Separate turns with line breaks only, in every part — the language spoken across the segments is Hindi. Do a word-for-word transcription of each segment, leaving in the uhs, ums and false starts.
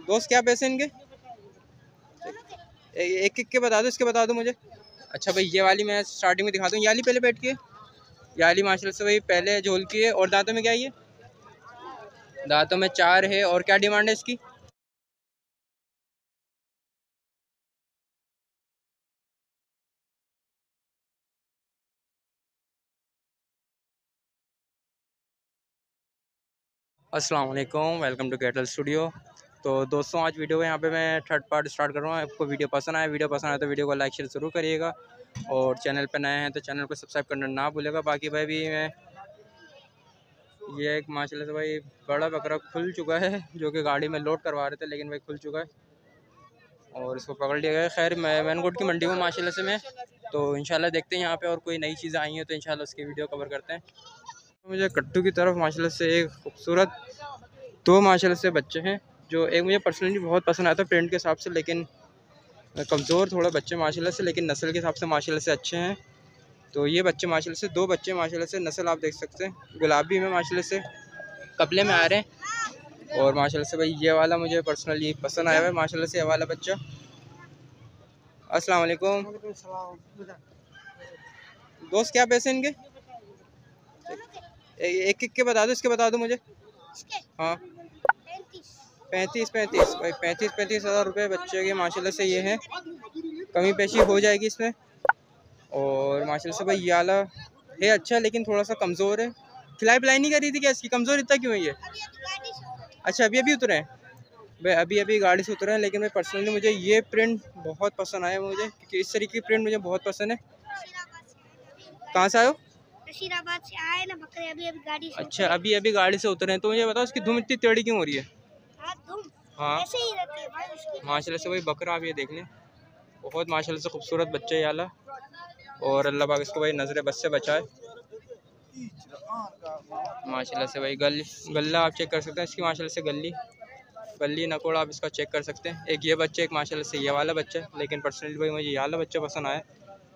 दोस्त क्या पैसे इनके? एक एक के बता दो, इसके बता दो मुझे। अच्छा भाई ये वाली मैं स्टार्टिंग में दिखा दूँ। ये वाली पहले बैठ की है, ये वाली माशाल्लाह से भाई पहले झोल की है। और दांतों में क्या है ये? दांतों में चार है। और क्या डिमांड है इसकी? अस्सलाम वालेकुम, वेलकम टू कैटल स्टूडियो। तो दोस्तों आज वीडियो को यहाँ पे मैं थर्ड पार्ट स्टार्ट कर रहा हूँ। आपको वीडियो पसंद आए वीडियो पसंद आए तो वीडियो को लाइक शेयर ज़रूर करिएगा। और चैनल पे नए हैं तो चैनल को सब्सक्राइब करना ना भूलेगा। बाकी भाई भी मैं ये एक माशाल्लाह से भाई बड़ा बकरा खुल चुका है, जो कि गाड़ी में लोड करवा रहे थे, लेकिन भाई खुल चुका है और इसको पकड़ लिया गया। खैर मैं मैनकोट की मंडी में माशाल्लाह से मैं, तो इंशाल्लाह देखते हैं यहाँ पे और कोई नई चीज़ें आई हैं तो इंशाल्लाह उसकी वीडियो कवर करते हैं। मुझे कट्टू की तरफ माशाल्लाह से एक खूबसूरत दो माशाल्लाह से बच्चे हैं, जो एक मुझे पर्सनली बहुत पसंद आया था प्रिंट के हिसाब से, लेकिन कमज़ोर थोड़ा बच्चे माशाल्लाह से, लेकिन नस्ल के हिसाब से माशाल्लाह से अच्छे हैं। तो ये बच्चे माशाल्लाह से दो बच्चे माशाल्लाह से नस्ल आप देख सकते हैं, गुलाबी में माशाल्लाह से कपले में आ रहे हैं। और माशाल्लाह से भाई ये वाला मुझे पर्सनली पसंद आया है माशाल्लाह से, ये वाला बच्चा। अस्सलाम वालेकुम दोस्त, क्या पैसे इनके? एक एक के बता दो, इसके बता दो मुझे। हाँ पैंतीस पैंतीस भाई पैंतीस पैंतीस हज़ार रुपये बच्चे के माशाल्लाह से ये हैं। कमी पेशी हो जाएगी इसमें। और माशाल्लाह से भाई ये वाला है अच्छा, लेकिन थोड़ा सा कमज़ोर है। खिलाई पिलाई नहीं करी थी क्या इसकी? कमज़ोर इतना क्यों है ये? अच्छा अभी अभी उतरे हैं भाई, अभी अभी गाड़ी से उतरे हैं। लेकिन मैं पर्सनली मुझे ये प्रिंट बहुत पसंद आया मुझे, क्योंकि इस तरीके की प्रिंट मुझे बहुत पसंद है। कहाँ से आए हो?
बशीराबाद से आए ना बकरे, अभी अभी गाड़ी से। अच्छा
अभी अभी गाड़ी से उतरे हैं। तो मुझे बताओ इसकी धूम इतनी टेढ़ी क्यों हो रही है? हाँ
ऐसे ही रहती है भाई उसकी।
माशाल्लाह से भाई बकरा आप ये देख लें, बहुत माशाल्लाह से खूबसूरत बच्चे ये वाला। और अल्लाह पाक इसको भाई नजर बस से बचाए माशाल्लाह से भाई। गल गला आप चेक कर सकते हैं इसकी माशाल्लाह से, गली गली नकोड़ आप इसका चेक कर सकते हैं। एक ये बच्चे, एक माशाल्लाह से ये वाला बच्चा है, लेकिन पर्सनली भाई मुझे ये वाला बच्चा पसंद आया।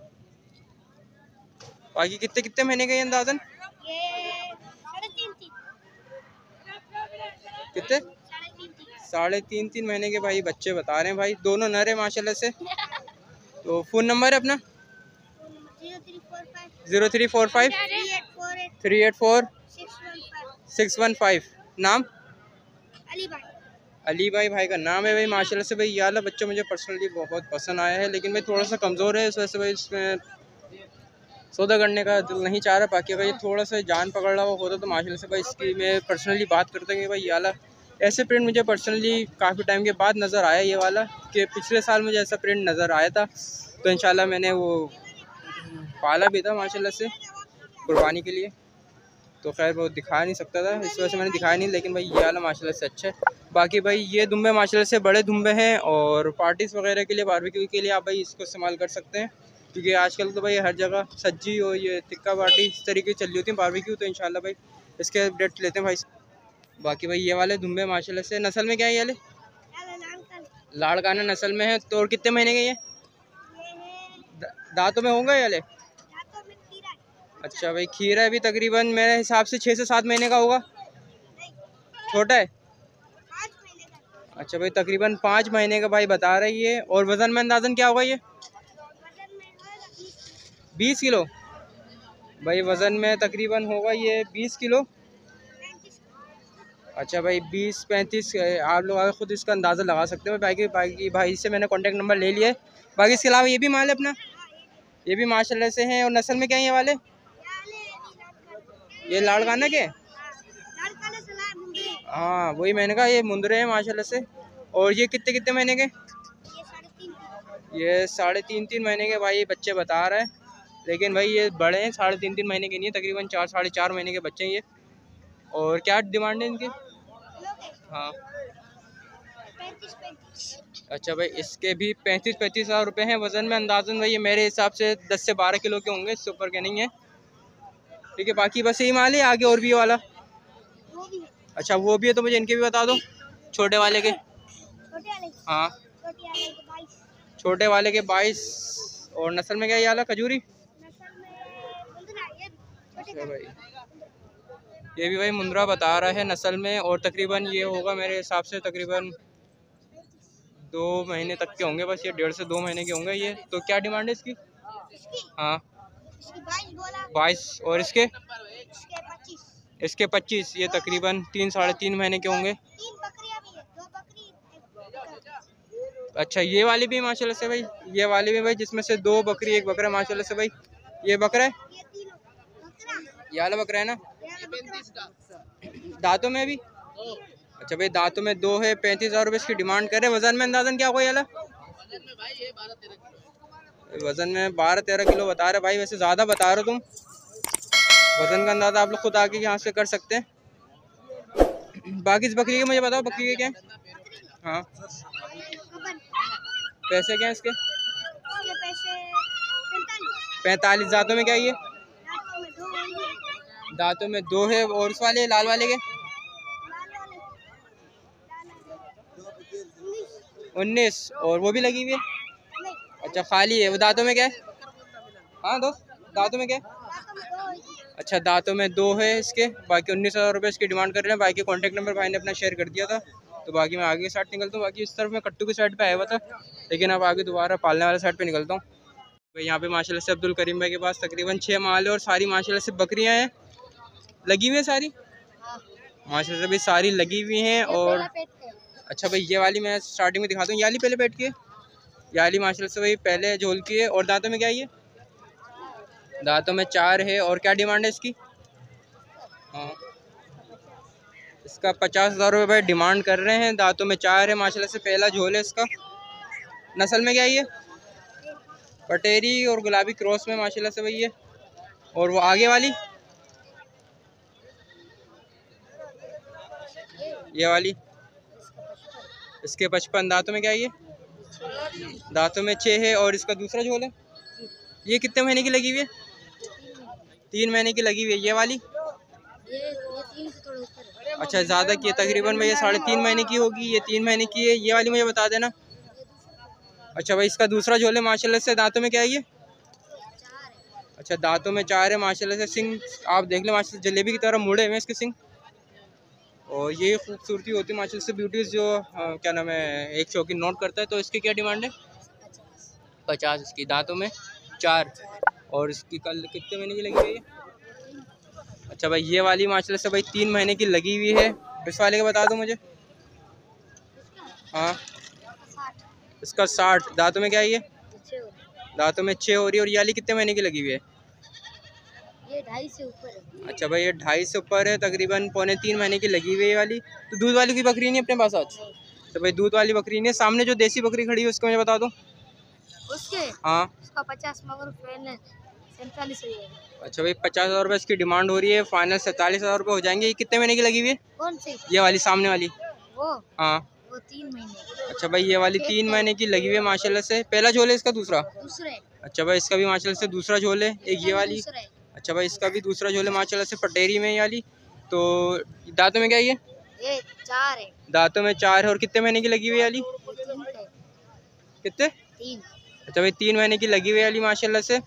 बाकी कितने कितने महीने का ये अंदाजन?
ये साढ़े तीन तीन
कितने? साढ़े तीन तीन महीने के भाई बच्चे बता रहे हैं भाई, दोनों नर है माशाल्लाह से। तो फ़ोन नंबर है अपना? Zero three four five three eight four six one five. नाम?
अली भाई।
अली भाई भाई का नाम है भाई माशाल्लाह से भाई। ये वाला बच्चा मुझे पर्सनली बहुत पसंद आया है, लेकिन भाई थोड़ा सा कमज़ोर है, इस वजह से भाई इसमें सौदा करने का दिल नहीं चाह रहा। बाकी भाई थोड़ा सा जान पकड़ रहा होता तो माशाल्लाह से भाई इसकी मैं पर्सनली बात करता हूँ कि भाई ये वाला ऐसे प्रिंट मुझे पर्सनली काफ़ी टाइम के बाद नज़र आया ये वाला, कि पिछले साल मुझे ऐसा प्रिंट नज़र आया था। तो इंशाल्लाह मैंने वो पाला भी था माशाल्लाह से कुर्बानी के लिए। तो खैर वो दिखा नहीं सकता था, इस वजह से मैंने दिखाया नहीं। लेकिन भाई ये वाला माशाल्लाह से अच्छा है। बाकी भाई ये दुम्बे माशाल्लाह से बड़े दुम्बे हैं, और पार्टीज़ वगैरह के लिए, बारबेक्यू के लिए आप भाई इसको इस्तेमाल कर सकते हैं, क्योंकि आजकल तो भाई हर जगह सज्जी और ये टिक्का पार्टी इस तरीके की चल रही होती है बारबेक्यू। तो इंशाल्लाह भाई इसके अपडेट लेते हैं भाई। बाकी भाई ये वाले दुम्बे माशाल्लाह से नस्ल में क्या है? ये वाले लाड़काना नस्ल में है। तो और कितने महीने के ये? दांतों में होंगे ये वाले? अच्छा भाई खीरा है भी, तकरीबन मेरे हिसाब से छः से सात महीने का होगा। छोटा है? अच्छा भाई तकरीबन पाँच महीने का भाई बता रही है। और वज़न में अंदाज़न क्या होगा ये? बीस किलो भाई वज़न में तकरीबन होगा ये बीस किलो। अच्छा भाई बीस पैंतीस आप लोग खुद इसका अंदाज़ा लगा सकते हो। बाकी बाकी भाई से मैंने कॉन्टेक्ट नंबर ले लिया है। बाकी इसके अलावा ये भी माल है अपना, ये भी माशाल्लाह से हैं। और नस्ल में क्या है ये वाले? ये लाड़काना के? हाँ वही मैंने कहा, ये मुंदरे हैं माशाल्लाह से। और ये कितने कितने महीने के? ये साढ़े तीन तीन महीने के भाई बच्चे बता रहा है, लेकिन भाई ये बड़े हैं, साढ़े तीन तीन महीने के नहीं है, तकरीबन चार साढ़े चार महीने के बच्चे हैं ये। और क्या डिमांड है इनके? हाँ अच्छा भाई इसके भी पैंतीस पैंतीस हज़ार रुपये हैं। वज़न में अंदाज़न भाई ये मेरे हिसाब से दस से बारह किलो के होंगे, इससे ऊपर के नहीं है। ठीक है बाकी बस यही माल है, आगे और भी वाला? अच्छा वो भी है, तो मुझे इनके भी बता दो, छोटे वाले के। हाँ छोटे वाले के बाईस। और नस्ल में क्या ये वाला खजूरी? अच्छा भाई ये भी भाई मुंद्रा बता रहा है नस्ल में। और तकरीबन ये होगा मेरे हिसाब से तकरीबन दो महीने तक के होंगे बस, ये डेढ़ से दो महीने के होंगे ये। तो क्या डिमांड है इसकी?
इसकी
हाँ
इसकी बाईस बोला।
बाईस। और इसके?
इसके पच्चीस।
इसके पच्चीस। ये तकरीबन तीन साढ़े तीन महीने के होंगे।
तीन बकरियां भी है, दो बकरी एक।
अच्छा ये वाली भी माशाल्लाह से भाई, ये वाली भी भाई जिसमें से दो बकरी एक बकरा माशाल्लाह से भाई। ये बकरा है,
ये तीनों बकरा।
ये वाला बकरा है ना?
ये बकरा।
दांतों में भी? अच्छा भाई दांतों में दो है, पैंतीस हज़ार रुपये इसकी डिमांड करे। वजन में अंदाजन क्या कोई वाला? वजन में बारह तेरह किलो बता रहे भाई, वैसे ज़्यादा बता रहे हो तुम। वजन का अंदाज़ा आप लोग खुद आके यहाँ से कर सकते हैं। बाकी इस बकरी के मुझे बताओ, बकरी के क्या है? हाँ पैसे क्या हैं इसके?
इसके पैसे पैंतालीस।
पैंतालीस। दांतों में क्या है ये?
दांतों में दो होंगे।
दांतों में दो है। और उस वाले लाल वाले के?
लाल वाले उन्नीस।
उन्नीस। और वो भी लगी हुई है?
नहीं,
अच्छा खाली है। वो दांतों में क्या है? हाँ दोस्त दांतों में क्या है?
दांतों में दो होंगे।
अच्छा दांतों में दो है इसके। बाकी उन्नीस हज़ार रुपये इसकी डिमांड कर रहे हैं। बाकी कॉन्टैक्ट नंबर भाई ने अपना शेयर कर दिया था। तो बाकी मैं आगे की साइड निकलता हूँ। बाकी इस तरफ मैं कट्टू की साइड पे आया हुआ था, लेकिन अब आगे दोबारा पालने वाले साइड पे निकलता हूँ। भाई यहाँ पे माशाल्लाह से अब्दुल करीम भाई के पास तकरीबन छः माल है और सारी माशाल्लाह से बकरियाँ हैं, लगी हुई हैं सारी माशाल्लाह से भाई, सारी लगी हुई हैं। और अच्छा भाई ये वाली मैं स्टार्टिंग में दिखाता हूँ। ये वाली पहले बैठ के, ये वाली माशाल्लाह से भाई पहले झोल की है। और दांतों में क्या है ये? दांतों में चार है। और क्या डिमांड है इसकी? हाँ इसका पचास हज़ार रुपये भाई डिमांड कर रहे हैं। दांतों में चार है माशाल्लाह से, पहला झोल है इसका। नस्ल में क्या है ये? पटेरी और गुलाबी क्रॉस में माशाल्लाह से भाई ये। और वो आगे वाली ये वाली, इसके पचपन। दांतों में क्या है ये? दांतों में छः है। और इसका दूसरा झोल है, ये कितने महीने की लगी हुई है? तीन महीने की लगी हुई है। ये वाली
ये ये तीन से थोड़ा ऊपर है।
अच्छा ज़्यादा की है, तकरीबन भाई ये साढ़े तीन महीने की होगी, ये तीन महीने की है। ये वाली मुझे बता देना। अच्छा भाई इसका दूसरा झोल है माशाल्लाह से। दांतों में क्या है ये? अच्छा दांतों में चार है माशाल्लाह से। सिंग आप देख लें माशाल्लाह जलेबी की तरह मुड़े हुए हैं इसके सिंग। और ये खूबसूरती होती है माशाल्लाह से ब्यूटीज़ जो आ, क्या नाम है, एक शौकीन नोट करता है। तो इसकी क्या डिमांड है? पचास इसकी। दांतों में चार। और इसकी कल कितने महीने की लगी हुई है? अच्छा भाई ये वाली माशाल्लाह से भाई तीन महीने की लगी हुई है। इस वाले का बता दो मुझे। हाँ इसका साठ। दांतों में क्या है ये? दांतों में छः हो रही है। और ये वाली कितने महीने की लगी हुई है?
ये ढाई से ऊपर है।
अच्छा भाई ये ढाई से ऊपर है, तकरीबन पौने तीन महीने की लगी हुई है ये वाली। तो दूध वाली की बकरी नहीं अपने पास आज? तो भाई दूध वाली बकरी नहीं है। सामने जो देसी बकरी खड़ी है उसको मुझे बता दो।
उसके
हाँ
उसका पचास मगर सैंतालीस हो जाएगा।
अच्छा भाई पचास हज़ार रुपये इसकी डिमांड हो रही है, फाइनल सैंतालीस हज़ार रुपये हो जाएंगे। ये कितने महीने की लगी हुई है?
कौन सी?
ये वाली सामने वाली।
वो
हाँ
वो तीन महीने।
अच्छा भाई ये वाली तीन महीने की लगी हुई है माशाल्लाह से। पहला झोल है इसका? दूसरा?
दूसरे।
अच्छा भाई इसका भी माशाल्लाह से दूसरा झोल है। एक ये वाली।
दूसरा है।
अच्छा भाई इसका भी दूसरा झोल है माशाल्लाह से, पटेरी में ये वाली। तो दांतों में क्या है ये?
ये चार है।
दांतों में चार है। और कितने महीने की लगी हुई है वाली?
तीन है।
कितने?
तीन।
अच्छा भाई तीन महीने की लगी हुई है वाली माशाल्लाह से।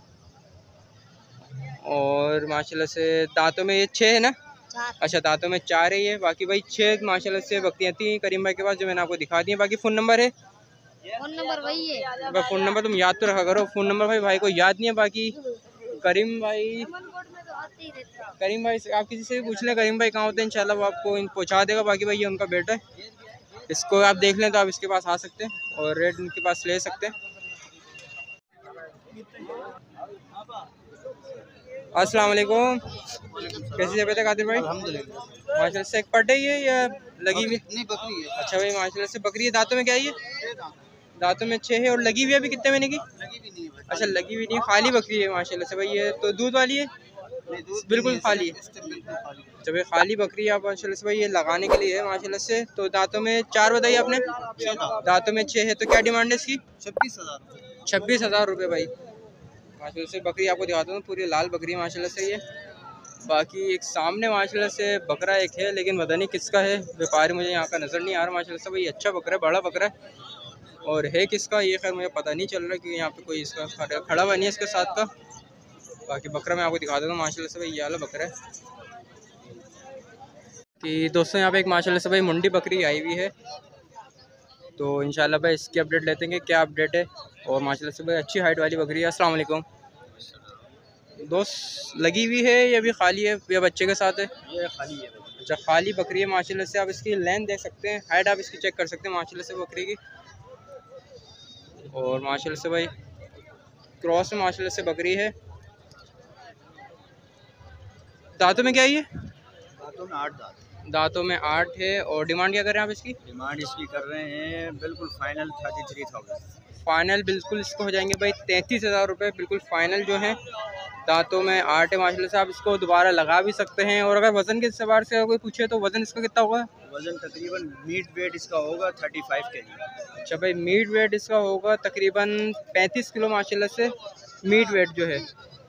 और माशाल्लाह से दांतों में ये छः है ना?
चार।
अच्छा दांतों में चार है ये। बाकी भाई छः माशाल्लाह से बकरियाँ थी करीम भाई के पास, जो मैंने आपको दिखा दी है। बाकी फ़ोन नंबर है?
फोन नंबर वही है।
भाई फ़ोन नंबर तुम याद तो रखा करो। फ़ोन नंबर भाई भाई को याद नहीं है। बाकी करीम भाई
अमनकोट में तो आते ही रहते हैं।
करीम भाई से आप किसी से भी पूछ लें करीम भाई कहाँ होते हैं, इंशाल्लाह वो आपको इन पहुँचा देगा। बाकी भाई ये उनका बेटा है, इसको आप देख लें तो आप इसके पास आ सकते हैं और रेट इनके पास ले सकते हैं। अस्सलाम वालेकुम, कैसी तबीयत है कादिर भाई?
अल्हम्दुलिल्लाह।
माशाल्लाह से एक पट है ये या लगी हुई?
नहीं बकरी है।
अच्छा भाई माशाल्लाह से बकरी है। दांतों में क्या है ये? दांतों में छः है। और लगी हुई है अभी कितने महीने की?
लगी भी नहीं है।
अच्छा लगी हुई नहीं, खाली बकरी है माशाल्लाह से भाई। ये तो दूध वाली है? बिल्कुल खाली है। अच्छा भाई खाली बकरी है माशाल्लाह से भाई, ये लगाने के लिए है माशाल्लाह से। तो दांतों में चार बताइए आपने? दांतों में छः है। तो क्या डिमांड है इसकी?
छब्बीस हजार
छब्बीस हज़ार रुपये भाई माशाल्लाह से। बकरी आपको दिखाता हूँ, पूरी लाल बकरी माशाल्लाह से ये। बाकी एक सामने माशाल्लाह से बकरा एक है, लेकिन पता नहीं किसका है, व्यापारी मुझे यहाँ का नज़र नहीं आ रहा माशाल्लाह से भाई। अच्छा बकरा है, बड़ा बकरा है। और है किसका ये खैर मुझे पता नहीं चल रहा कि यहाँ पे कोई इसका खड़ा खड़ा हुआ नहीं है इसके साथ का। बाकी बकरा मैं आपको दिखा देता हूँ माशाल्लाह से भाई, ये वाला बकरा है। कि दोस्तों यहाँ पे एक माशाल्लाह से भाई मुंडी बकरी आई हुई है। तो इंशाल्लाह भाई इसकी अपडेट लेते हैं कि क्या अपडेट है। और माशाल्लाह से भाई अच्छी हाइट वाली बकरी है। अस्सलाम वालेकुम दोस्त, लगी हुई है या भी खाली है या बच्चे के साथ है?
ये खाली है।
अच्छा खाली बकरी है माशाल्लाह से। आप इसकी लेंथ देख सकते हैं, हाइट आप इसकी चेक कर सकते हैं माशाल्लाह से बकरी की। और माशाल्लाह से भाई क्रॉस में माशाल्लाह से बकरी है। दांतों में क्या है ये?
दांतों में आठ दांत।
दांतों में आठ है। और डिमांड क्या कर रहे हैं आप इसकी?
डिमांड इसकी कर रहे हैं बिल्कुल final thirty three thousand.
Final बिल्कुल इसको हो जाएंगे भाई तैंतीस हज़ार रुपये बिल्कुल फ़ाइनल जो है। दांतों में आठ है माशाल्लाह से। आप इसको दोबारा लगा भी सकते हैं। और अगर वज़न के सवार से अगर कोई पूछे तो वज़न इसका कितना होगा?
वजन तकरीबन मीट वेट इसका होगा थर्टी फाइव के जी।
अच्छा भाई मीट वेट इसका होगा तकरीबन पैंतीस किलो माशाल्लाह से मीट वेट जो है।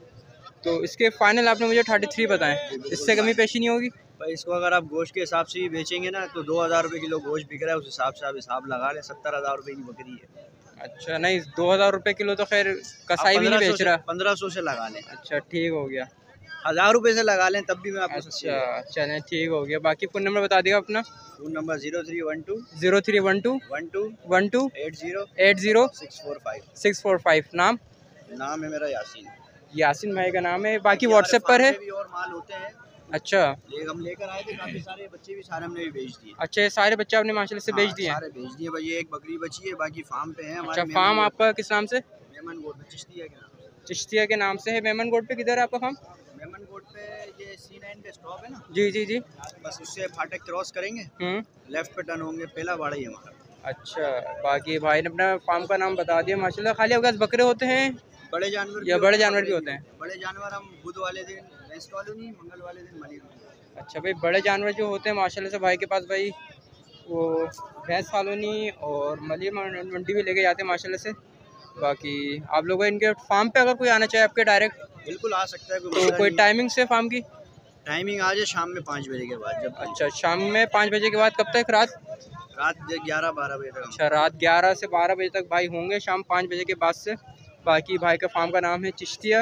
तो इसके फाइनल आपने मुझे थर्टी थ्री बताएं, इससे कमी पेशी नहीं होगी?
भाई इसको अगर आप गोश्त के हिसाब से भी बेचेंगे ना तो दो हज़ार रुपये किलो गोश्त बिक रहा है, उस हिसाब से आप हिसाब लगा लें, सत्तर हज़ार रुपये की बकरी है।
अच्छा नहीं, दो हज़ार रुपये किलो तो खैर कसाई भी नहीं बेच रहा।
पंद्रह सौ से लगा लें।
अच्छा ठीक हो गया,
हज़ार रुपये से लगा लें तब भी मैं आपको।
अच्छा चलें ठीक हो गया। बाकी फ़ोन नंबर बता दिएगा अपना।
Phone number zero three one two
zero three one two
one two
one two
eight zero
eight zero
six four five.
Six four five. नाम?
नाम है मेरा यासीन।
यासीन भाई का नाम है। बाकी व्हाट्सएप पर है?
भी और माल होते हैं।
अच्छा
ले हम लेकर आए थे काफ़ी सारे बच्चे भी, सारे हमने भी बेच दिए।
अच्छा ये सारे बच्चे आपने माशाल्लाह से बेच
हाँ,
दिए हैं?
सारे बेच दिए भाई। एक बकरी बची है, बाकी फार्म पे है हमारे।
अच्छा फार्म आपका किस नाम से?
मेमन गोट पे, चिश्तिया के नाम से।
चिश्तिया के नाम से है। मेमन गोट पे किधर है आपका फार्म?
मेमन गोट पे ये सी नाइन का स्टॉप है ना,
जी जी जी।
बस उससे फाटक क्रॉस करेंगे,
हम्म
लेफ्ट पे टर्न होंगे, पहला बाड़ा ही है हमारा।
अच्छा बाकी भाई ने अपना फार्म का नाम बता दिया माशाल्लाह। खाली आपके पास बकरे होते हैं
बड़े जानवर
या
भी
बड़े
होते हैं,
जानवर भी
बकरे
होते हैं?
बड़े जानवर हम बुध वाले दिन भैंस कॉलोनी, मंगल वाले दिन मनी।
अच्छा भाई बड़े जानवर जो होते हैं माशाल्लाह से भाई के पास भाई वो भैंस कॉलोनी और मली मंडी भी लेके जाते हैं माशाल्लाह से। बाकी आप लोग इनके फार्म पे अगर कोई आना चाहे आपके डायरेक्ट
बिल्कुल आ सकता है,
तो कोई टाइमिंग से फार्म की?
टाइमिंग आज है शाम में पाँच बजे के बाद। जब
अच्छा शाम में पाँच बजे के बाद कब तक? रात
रात ग्यारह बारह बजे तक।
अच्छा रात ग्यारह से बारह बजे तक भाई होंगे, शाम पाँच बजे के बाद से। बाकी भाई का फार्म का नाम है चिश्तिया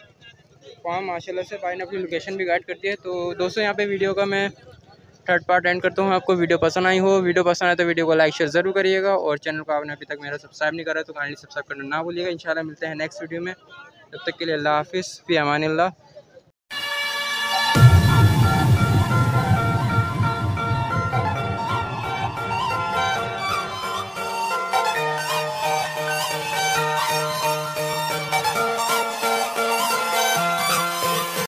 फार्म माशाल्लाह से। भाई ने अपनी लोकेशन भी गाइड कर दी है। तो दोस्तों यहाँ पे वीडियो का मैं थर्ड पार्ट एंड करता हूँ। आपको वीडियो पसंद आई हो, वीडियो पसंद आए तो वीडियो को लाइक शेयर ज़रूर करिएगा। और चैनल को आपने अभी तक मेरा सब्सक्राइब नहीं करा तो काइंडली सब्सक्राइब करना ना भूलिएगा। इंशाल्लाह मिलते हैं नेक्स्ट वीडियो में। तब तक के लिए अल्लाह हाफिज़, फ़ी अमानिल्लाह।